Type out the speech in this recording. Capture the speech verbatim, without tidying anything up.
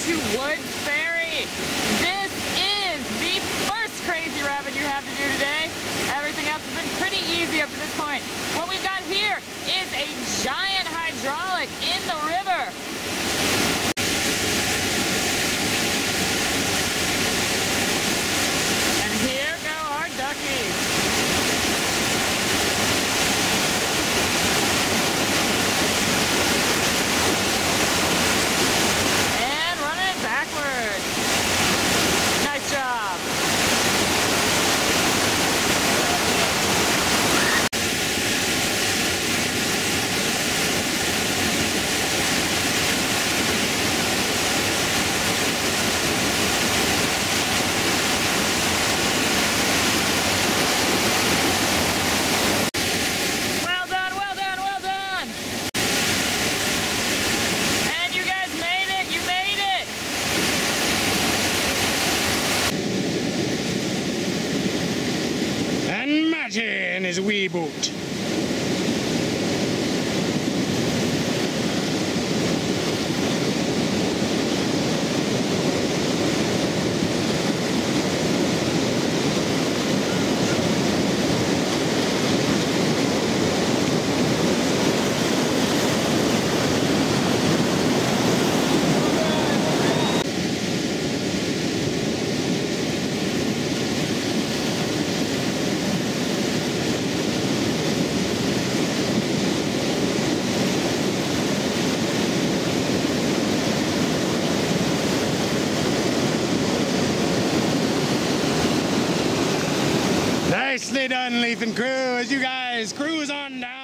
to Woods Ferry. This is the first crazy rapid you have to do today. Everything else has been pretty easy up to this point. What we've got here is a giant hydraulic in the river. And here go our duckies. In his wee boat. Nicely done, Leaf and crew, as you guys cruise on down.